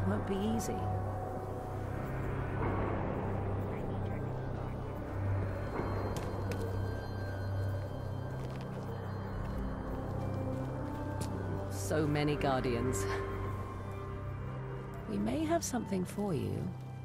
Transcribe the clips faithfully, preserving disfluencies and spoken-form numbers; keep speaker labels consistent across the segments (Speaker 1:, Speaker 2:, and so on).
Speaker 1: won't be easy. So many Guardians. We may have something for you.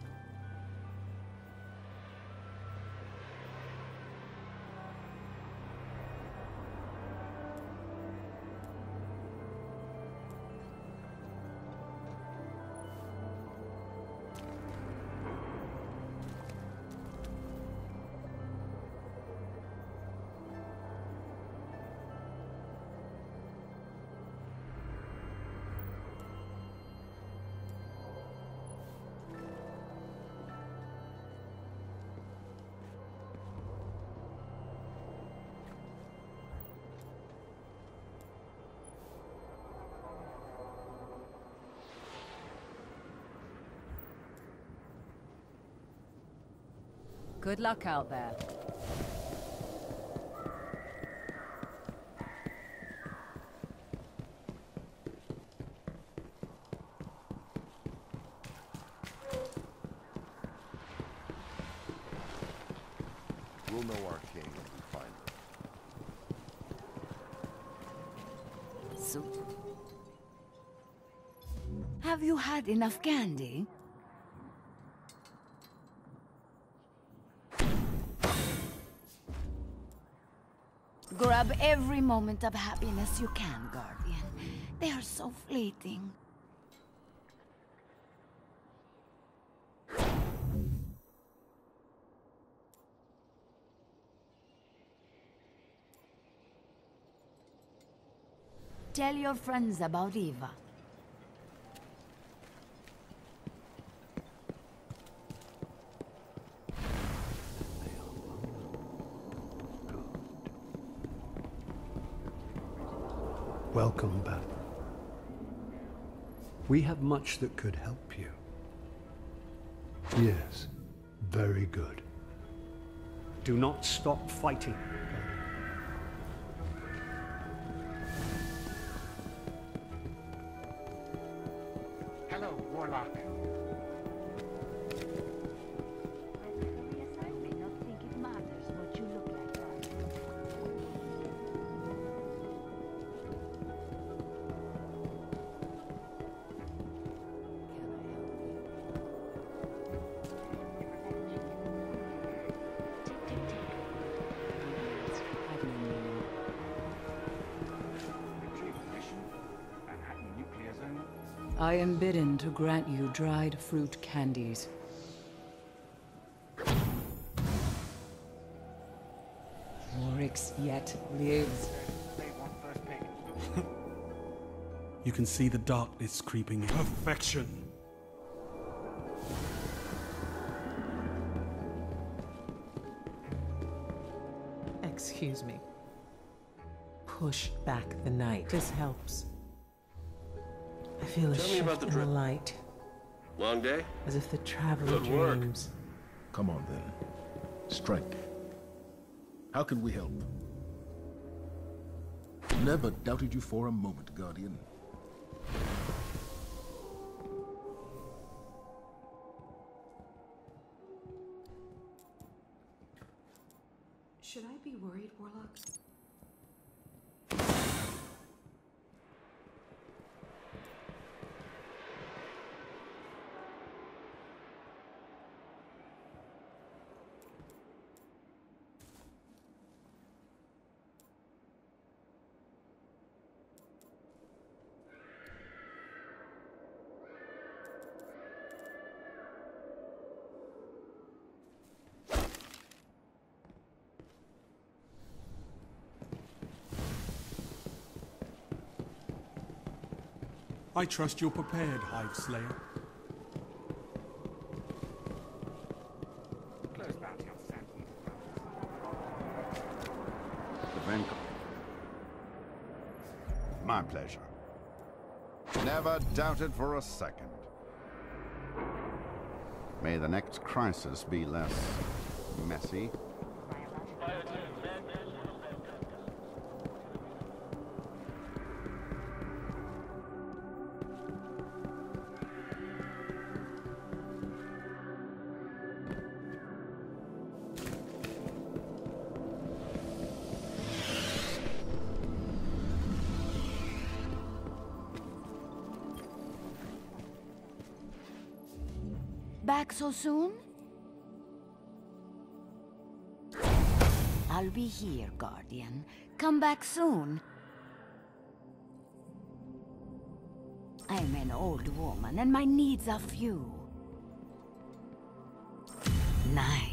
Speaker 1: Good luck out there.
Speaker 2: We'll know our king when we find him.
Speaker 3: So, have you had enough candy? Grab every moment of happiness you can, Guardian. They are so fleeting. Tell your friends about Eva.
Speaker 4: Welcome back. We have much that could help you. Yes, very good. Do not stop fighting.
Speaker 5: Hello, Warlock.
Speaker 1: I am bidden to grant you dried fruit candies. Oryx yet lives.
Speaker 6: You can see the darkness creeping in. Perfection!
Speaker 7: Excuse me. Push back the night. This helps. I feel a
Speaker 2: Tell me
Speaker 7: shift
Speaker 2: about the
Speaker 7: in
Speaker 2: drip.
Speaker 7: the light,
Speaker 2: Long day?
Speaker 7: as if the traveler
Speaker 2: Good work.
Speaker 7: dreams.
Speaker 8: Come on, then. Strike. How can we help? Never doubted you for a moment, Guardian.
Speaker 9: Should I be worried, Warlock?
Speaker 6: I trust you're prepared, Hive Slayer.
Speaker 5: Close bounty on Sam.
Speaker 10: The Vanguard. My pleasure. Never doubted for a second. May the next crisis be less messy.
Speaker 3: back so soon? I'll be here, Guardian. Come back soon. I'm an old woman, and my needs are few. Nice.